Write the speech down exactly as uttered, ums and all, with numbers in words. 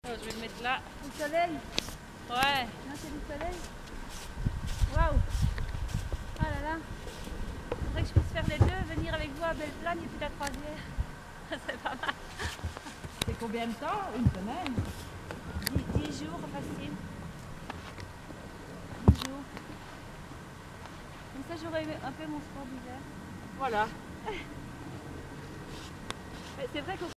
Oh, je vais le mettre là. Au soleil. Ouais. Là c'est du soleil. Waouh. Ah là là. Faudrait que je puisse faire les deux, venir avec vous à Belle-Plagne et puis la croisière. C'est pas mal. C'est combien de temps? Une semaine? Dix, dix jours facile. Dix jours. Comme ça j'aurai un peu mon sport d'hiver. Voilà. C'est vrai qu'au